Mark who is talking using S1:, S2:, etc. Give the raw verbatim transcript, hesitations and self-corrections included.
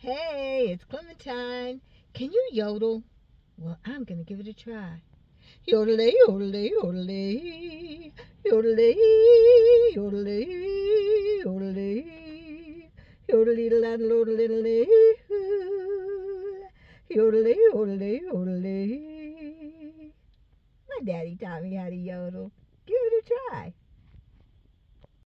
S1: Hey, it's Clementine. Can you yodel? Well, I'm going to give it a try. Yodel, yodel, yodel, yodel, yodel, yodel, yodel, yodel, yodel, yodel, yodel. My daddy taught me how to yodel. Give it a try.